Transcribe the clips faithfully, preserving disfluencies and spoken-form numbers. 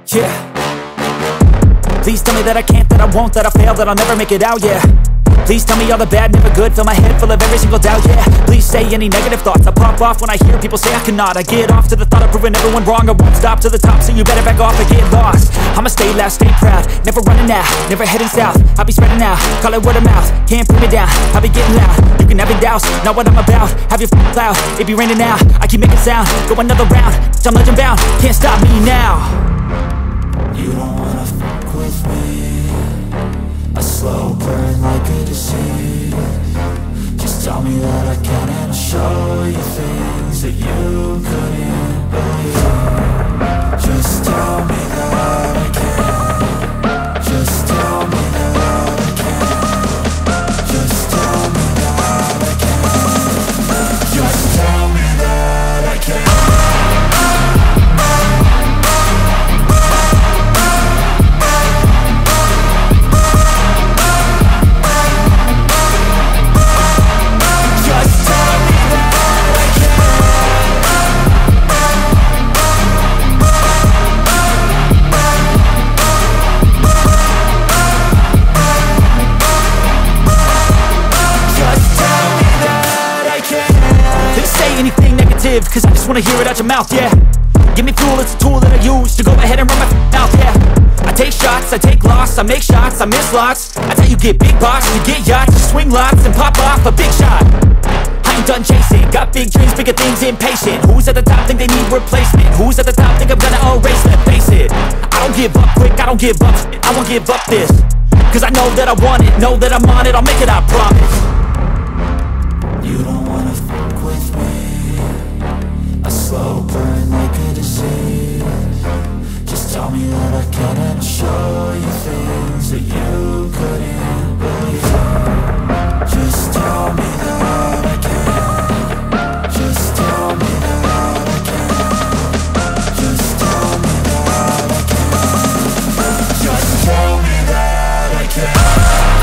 Yeah. Please tell me that I can't, that I won't, that I fail, that I'll never make it out, yeah. Please tell me all the bad, never good, fill my head full of every single doubt, yeah. Please say any negative thoughts, I pop off when I hear people say I cannot. I get off to the thought of proving everyone wrong, I won't stop to the top, so you better back off or get lost. I'ma stay loud, stay proud, never running out, never heading south. I'll be spreading out, call it word of mouth, can't put me down, I'll be getting loud. You can have it douse, not what I'm about, have your f***ing cloud, it be raining now. I keep making sound, go another round, I'm legend bound, can't stop me now. You don't wanna fuck with me, a slow burn like a disease. Just tell me that I can and I'll show you things that you couldn't believe. Just tell me that I can. Just tell me that I can. Just tell me that I can. Just tell me that I can. Cause I just wanna hear it out your mouth, yeah. Give me fuel, it's a tool that I use to go ahead and run my f***ing mouth, yeah. I take shots, I take loss, I make shots, I miss lots. That's how you get big box, you get yachts, you swing lots and pop off a big shot. I ain't done chasing, got big dreams, bigger things, impatient. Who's at the top think they need replacement? Who's at the top think I'm gonna erase them? Face it, I don't give up quick, I don't give up, I won't give up this. Cause I know that I want it, know that I'm on it, I'll make it, I promise. You don't wanna fuck with me, a slow burn like a disease. Just tell me that I can and I'll show you things that you couldn't believe. Just tell me that I can. Just tell me that I can. Just tell me that I can. Just tell me that I can.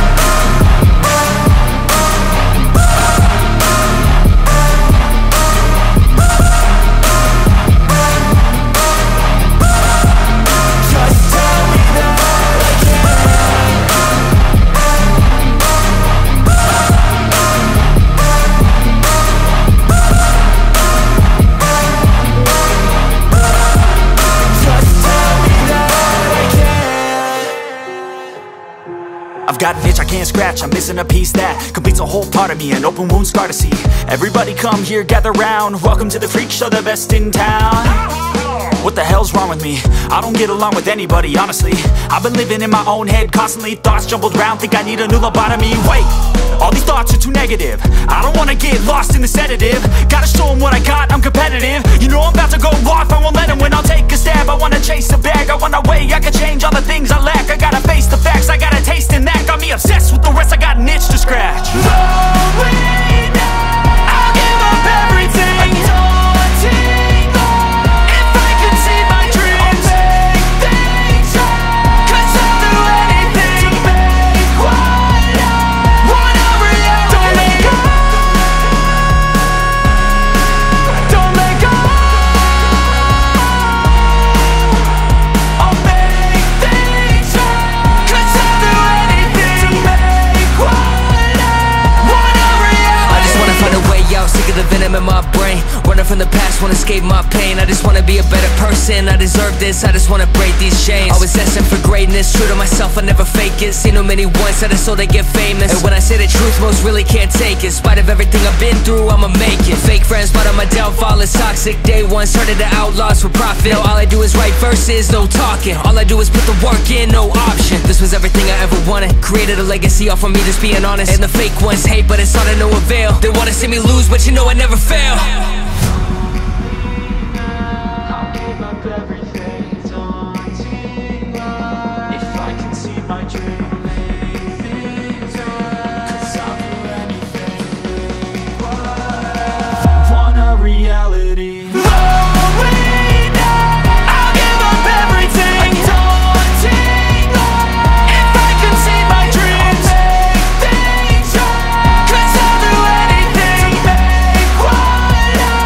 I've got an itch I can't scratch, I'm missing a piece that completes a whole part of me, an open wound scar to see. Everybody come here, gather round, welcome to the freak show, the best in town. What the hell's wrong with me? I don't get along with anybody, honestly. I've been living in my own head constantly, thoughts jumbled round, think I need a new lobotomy. Wait, all these thoughts are too negative, I don't wanna get lost in the sedative. Gotta show them what I got, I'm competitive. You know I'm about to go off, I won't let them win, I'll take a stab. I wanna chase a bag, I wanna weigh, I can change all the things I lack. I gotta face the facts, I got a taste in that. Got me obsessed with the rest, I got an itch to scratch. No way now, I'll give up everything. Daunting thought, if I could see my dreams, I'll make things right. Cause I'll do anything to make what I want a reality. Don't let go, don't let go. I'll make things right. Cause I'll do anything to make what I want a reality. I just wanna find a way out, sick of the venom in my brain. Running from the past, wanna escape my pain. I just wanna be a better person, I deserve this. I just wanna break these chains. Always asking for greatness, true to myself, I never fake it. Seen too many once, I just so they get famous. And when I say the truth, most really can't take it. In spite of everything I've been through, I'ma make it. Fake friends, but on my downfall is toxic. Day one, started the outlaws for profit. Now all I do is write verses, no talking. All I do is put the work in, no option. This was everything I ever wanted. Created a legacy off of me, just being honest. And the fake ones hate, but it's all to no avail. They wanna see me lose, but you know I never fail. I'll give up everything, daunting life. If I can see my dream, make things right. Cause I'll do anything to make what I want a reality. No way now, I'll give up everything. Daunting life. If I can see my dreams, make things right. Cause I'll do anything to make what I